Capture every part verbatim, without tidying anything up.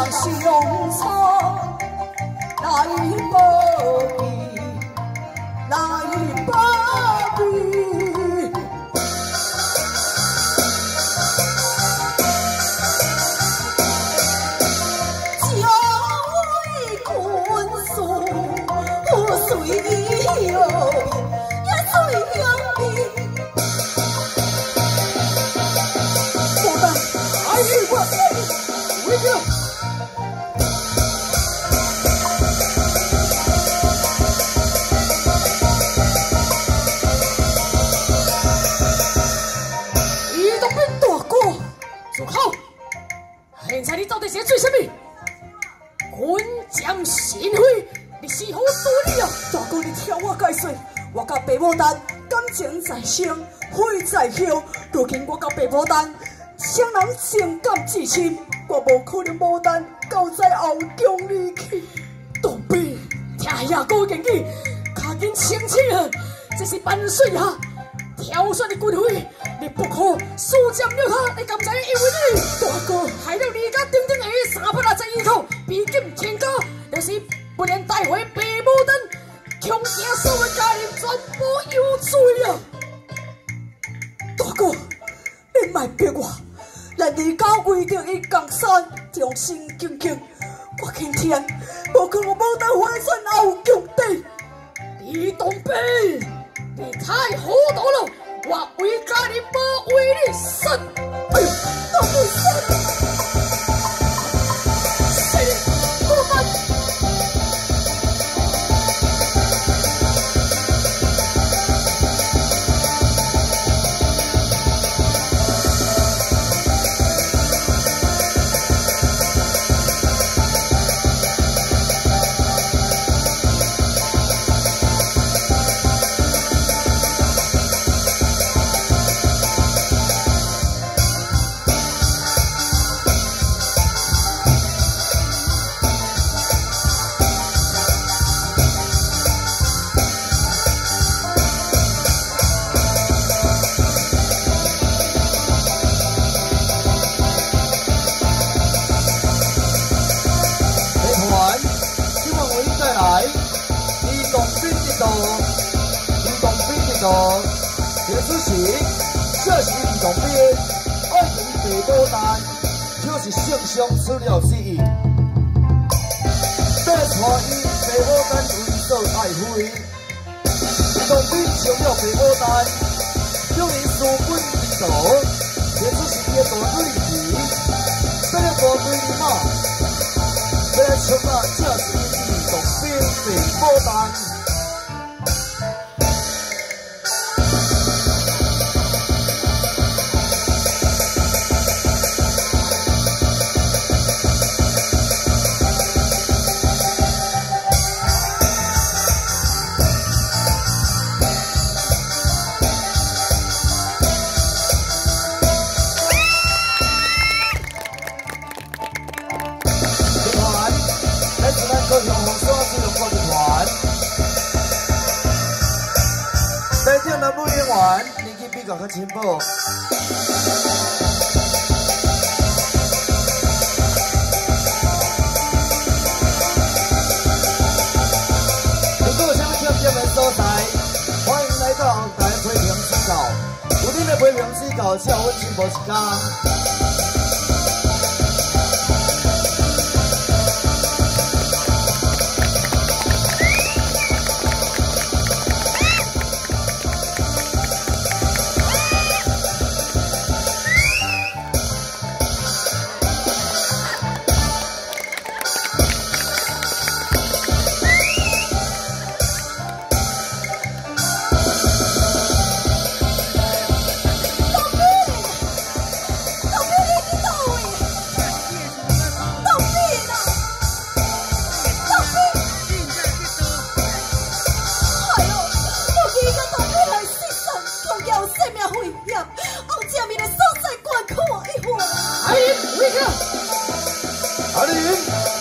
人相差，来报比，来报比。家为困属，随意有也随两面。我的爱我为了。 现在你到底是做什么？滚将心灰，你是何道理啊？大哥，你听我解释，我甲白牡丹感情在先，血在后。如今我甲白牡丹双人情感至亲，我无可能牡丹到在后宫里去。当兵听下高言语，卡紧清醒啊！这是万岁啊！挑选的军费，你不可输占了他。你敢知？因为你大哥害了你甲丁丁下三百六十一口，毕竟天家就是不能带回白牡丹，穷家所有家人全部有罪啊！大哥，你莫逼我，咱离家为着伊江山，忠心耿耿。我今天无可能牡丹回转后宫底。李东兵。 你太糊涂了！我为家人，无为你死。哎呦，都不死！死不办。这此时，这是李洞宾爱与白牡丹，就是圣上出了旨意，要带伊白牡丹为所爱妃。李洞宾上了白牡丹，将伊书本领导，这此时伊的大女儿，这个大女儿嘛，要来出马，这是李洞宾白牡丹。 台顶南部演员年纪比较较浅薄。如果有想听节目所在，欢迎来到台批评指教。有恁的批评指教，只要阮进步一天。 阿玲，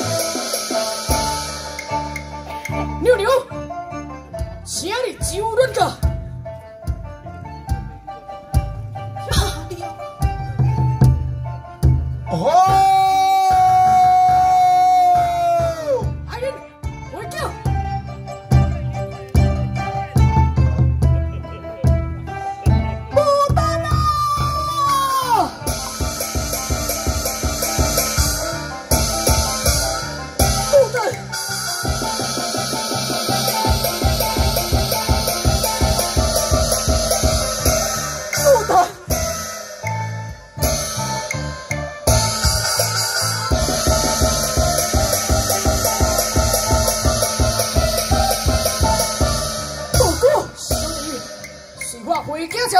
妞妞，请你就论个。哦。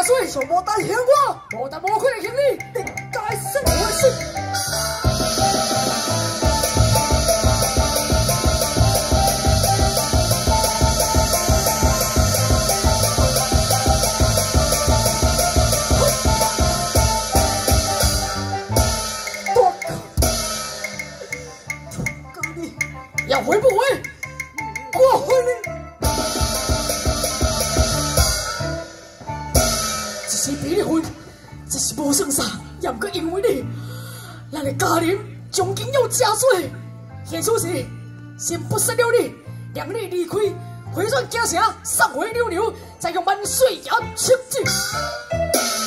岁，就无担嫌我，无但无可能嫌你，你该死回事。要回不回？我回你。一时比你混，一时无算啥，也毋过因为你，咱的家人从今要加罪。现此时，先不杀了你，让你离开，回转京城，送回溜溜，再用万岁爷撤职。